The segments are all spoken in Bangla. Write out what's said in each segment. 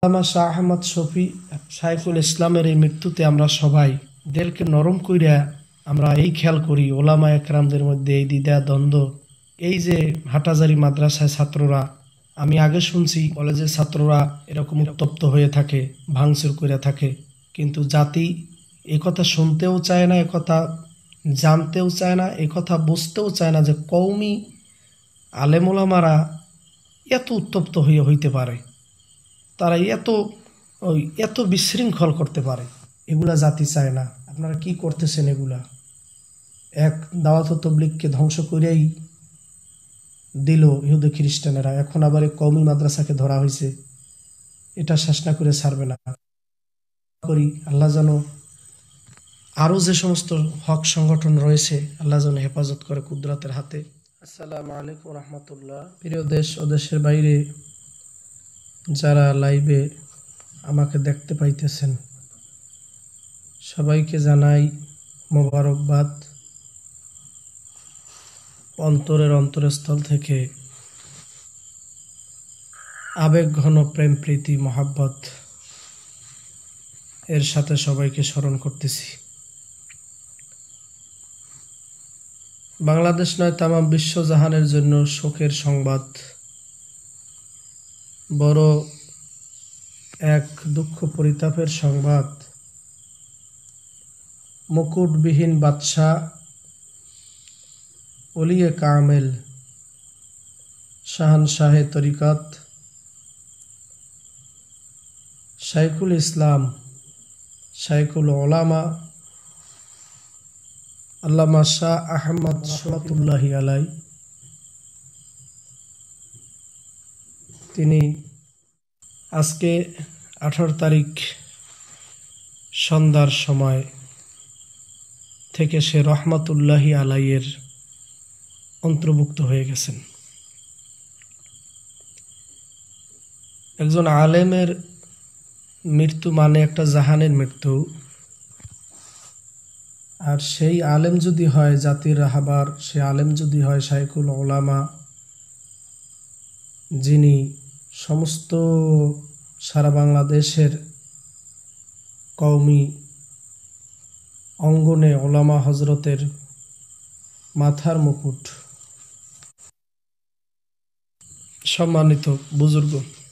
আল্লামা শাহ আহমদ শফী শাইখুল ইসলামের এই মৃত্যুতে আমরা সবাই দিলকে নরম কইরা আমরা এই খেয়াল করি ওলামা একরামদের মধ্যে এই দ্বিধা দ্বন্দ্ব, এই যে হাটাজারি মাদ্রাসায় ছাত্ররা, আমি আগে শুনছি কলেজের ছাত্ররা এরকম উত্তপ্ত হয়ে থাকে, ভাঙচুর করে থাকে, কিন্তু জাতি একথা শুনতেও চায় না, একথা জানতেও চায় না, একথা বুঝতেও চায় না যে কওমি আলেমোলামারা এত উত্তপ্ত হইতে পারে, তারা এত বিশৃঙ্খল করতে পারে, এগুলা জাতি চায় না। আপনারা কি করতেছেন? এগুলা এক দাওয়াত তবলিগকে ধ্বংস করেই দিল ইহুদি খ্রিস্টানেরা, এখন আবার এই কওমি মাদ্রাসাকে ধরা হয়েছে, এটা শেষ না করে ছাড়বে না। করি আল্লাহ যেন আরো যে সমস্ত হক সংগঠন রয়েছে আল্লাহ যেন হেফাজত করে কুদরতের হাতে। আসসালামু আলাইকুম রহমতুল্লাহ। প্রিয় দেশ ও দেশের বাইরে যারা লাইভে আমাকে দেখতে পাইতেছেন সবাইকে জানাই মোবারকবাদ। অন্তরের অন্তরস্থল থেকে আবেগ ঘন প্রেম প্রীতি মহাব্বত এর সাথে সবাইকে স্মরণ করতেছি। বাংলাদেশ নয় তামাম বিশ্বজাহানের জন্য শোকের সংবাদ, বড় এক দুঃখ পরিতাপের সংবাদ। মুকুটবিহীন বাদশাহ ওলিয়ে কামেল শাহানশাহে তরিকত শাইখুল ইসলাম শাইখুল উলামা আল্লামা শাহ আহমদ রহমতুল্লাহি আলাই, তিনি আজকে 18 তারিখ সন্ধ্যার সময় থেকে সে রহমতুল্লাহি আলাইয়ের অন্তর্ভুক্ত হয়ে গেছেন। একজন আলেমের মৃত্যু মানে একটা জাহানের মৃত্যু, আর সেই আলেম যদি হয় জাতির রাহবার, সে আলেম যদি হয় শাইখুল উলামা, যিনি সমস্ত সারা বাংলাদেশের কওমি অঙ্গনে ওলামা হজরতের মাথার মুকুট, সম্মানিত বুজুর্গ,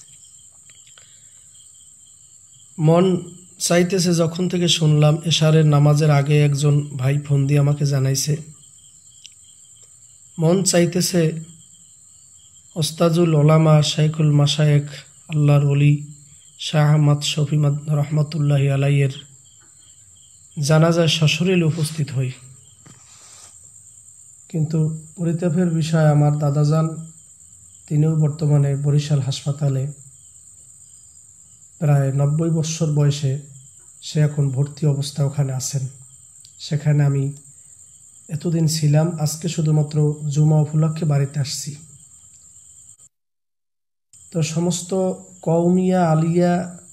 মন চাইতেছে, যখন থেকে শুনলাম এশারের নামাজের আগে একজন ভাই ফোন দিয়ে আমাকে জানাইছে, মন চাইতেছে ওস্তাজুল ওলামা শাইখুল মাশায়েখ আল্লাহর ওলি শাহ আহমদ শফী রহমতুল্লাহি আলাইয়ের জানাজায় সশরীর উপস্থিত হই। কিন্তু পরিতাপের বিষয়, আমার দাদাজান তিনিও বর্তমানে বরিশাল হাসপাতালে প্রায় 90 বছর বয়সে, সে এখন ভর্তি অবস্থায় ওখানে আছেন। সেখানে আমি এতদিন ছিলাম, আজকে শুধুমাত্র জুমা উপলক্ষে বাড়িতে আসছি। তো সমস্ত কওমিয়া আলিয়া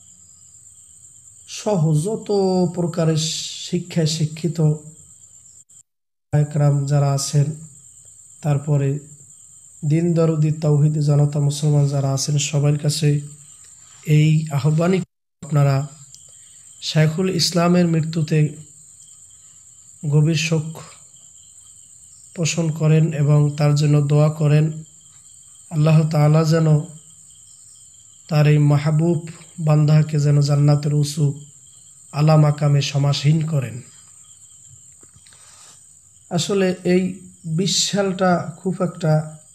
সহ যত প্রকারের শিক্ষায় শিক্ষিত একরাম যারা আছেন, তারপরে দিন দরদি তাওহীদি জনতা মুসলমান যারা আছেন, সবার কাছে এই আহ্বানই, আপনারা শাইখুল ইসলামের মৃত্যুতে গভীর শোক পোষণ করেন এবং তার জন্য দোয়া করেন। আল্লাহ তাআলা যেন তার এই মাহবুব বান্দাকে যেন জান্নাতের উঁচু আলা মাকামে সমাসীন করেন। আসলে এই 20 সালটা খুব একটা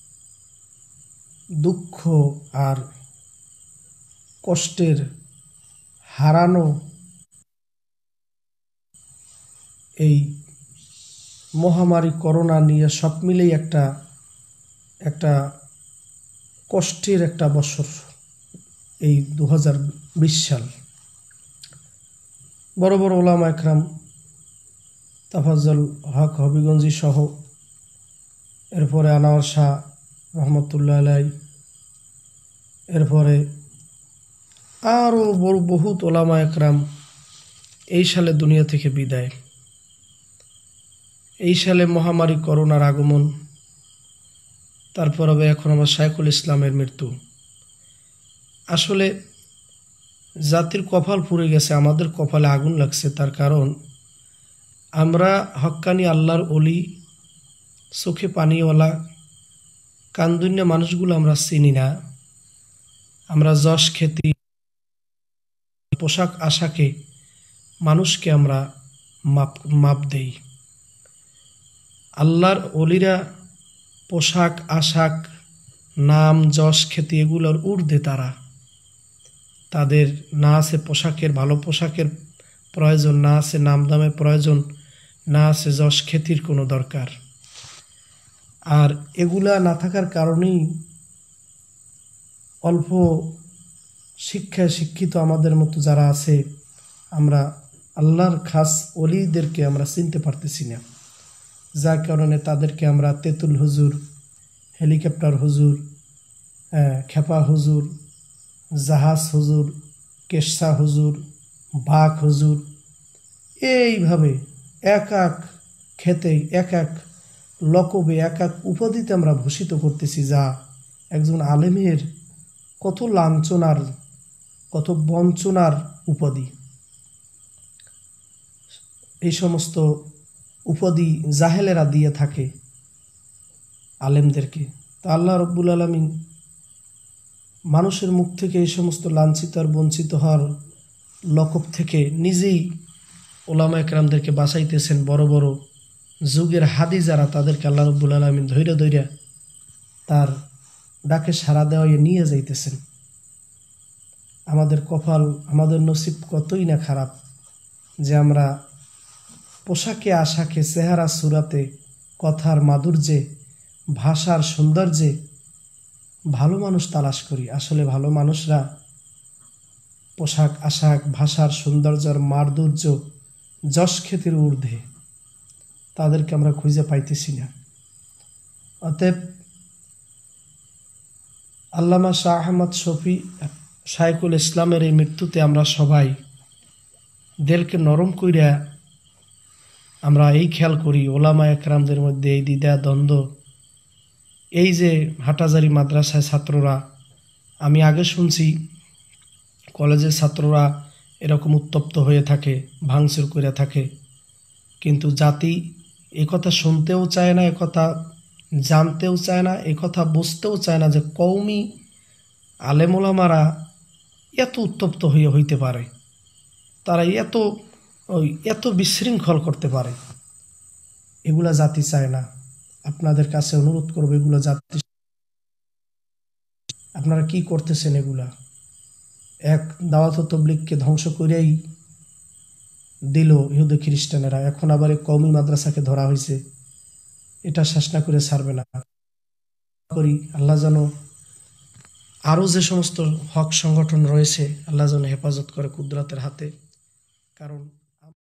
দুঃখ আর কষ্টের হারানো এই মহামারী করোনা নিয়ে সব মিলেই একটা কষ্টের একটা বছর এই 2020 সাল। বড় বড় ওলামা একরাম তাফাজ্জল হক হবিগঞ্জি সহ, এরপরে আনোয়ার শাহ রহমতুল্লাহ আলাই, এরপরে আরও বহুত ওলামা একরাম এই সালে দুনিয়া থেকে বিদায়। এই সালে মহামারী করোনার আগমন, তারপর হবে এখন আমার শাইখুল ইসলামের মৃত্যু। আসলে জাতির কপাল পুড়ে গেছে, আমাদের কপালে আগুন লাগছে। তার কারণ আমরা হক্কানি আল্লাহর অলি, চোখে পানিওয়ালা কান্দুন্যা মানুষগুলো আমরা চিনি না। আমরা যশ খ্যাতি, পোশাক আশাকে, মানুষকে আমরা মাপ দেই। আল্লাহর অলিরা পোশাক আশাক, নাম যশ খ্যাতি এগুলোর ঊর্ধ্বে তারা। তাদের না আছে পোশাকের, ভালো পোশাকের প্রয়োজন, না আছে নাম দামের প্রয়োজন, না আছে যশ খ্যাতির কোনো দরকার। আর এগুলা না থাকার কারণেই অল্প শিক্ষায় শিক্ষিত আমাদের মতো যারা আছে, আমরা আল্লাহর খাস অলিদেরকে আমরা চিনতে পারতেছি না। যার কারণে তাদেরকে আমরা তেঁতুল হুজুর, হেলিকপ্টার হুজুর, খেপা হুজুর, জাহাজ হুজুর, কেশা হুজুর, বাঘ হুজুর, এইভাবে এক এক খেতেই এক এক লকবে এক এক উপাধিতে আমরা ভূষিত করতেছি, যা একজন আলেমের কত লাঞ্ছনার, কত বঞ্চনার উপাধি। এই সমস্ত উপাধি জাহেলেরা দিয়ে থাকে আলেমদেরকে। তা আল্লাহ রব্বুল আলামিন মানুষের মুখ থেকে এই সমস্ত লাঞ্ছিত আর বঞ্চিত হওয়ার লকব থেকে নিজেই ওলামা একরামদেরকে বাঁচাইতেছেন। বড় বড় যুগের হাদি যারা, তাদেরকে আল্লাহ রব্বুল আলামিন ধৈর্য ধৈর্য তার ডাকে সাড়া দেওয়াই নিয়ে যাইতেছেন। আমাদের কপাল, আমাদের নসিব কতই না খারাপ যে আমরা পোশাকে আশাকে, চেহারা সুরাতে, কথার মাধুর্যে, ভাষার সৌন্দর্যে ভালো মানুষ তালাশ করি। আসলে ভালো মানুষরা পোশাক আশাক, ভাষার সৌন্দর্যের মাধুর্য, যশ খ্যাতির ঊর্ধ্বে, তাদেরকে আমরা খুঁজে পাইতেছি না। অতএব আল্লামা শাহ আহমদ শফী শাইখুল ইসলামের এই মৃত্যুতে আমরা সবাই দিলকে নরম কইরা আমরা এই খেয়াল করি, ওলামা একরামদের মধ্যে এই দ্বিধা দ্বন্দ্ব, এই যে হাটাজারি মাদ্রাসায় ছাত্ররা, আমি আগে শুনছি কলেজের ছাত্ররা এরকম উত্তপ্ত হয়ে থাকে, ভাঙচুর করে থাকে, কিন্তু জাতি একথা শুনতেও চায় না, একথা জানতেও চায় না, একথা বুঝতেও চায় না যে কওমি আলেমোলামারা এত উত্তপ্ত হইতে পারে, তারা এত বিশৃঙ্খল করতে পারে। এগুলা জাতি চায় না। আপনাদের কাছে অনুরোধ করবো, এগুলো জাতি, আপনারা কি করতেছেন? এগুলা এক দাওয়াত তাবলীগকে ধ্বংস করেই দিল ইহুদি খ্রিস্টানেরা, এখন আবার এই কওমি মাদ্রাসাকে ধরা হয়েছে, এটা শেষ না করে ছাড়বে না। করি আল্লাহ যেন আরও যে সমস্ত হক সংগঠন রয়েছে, আল্লাহ যেন হেফাজত করে কুদরতের হাতে। কারণ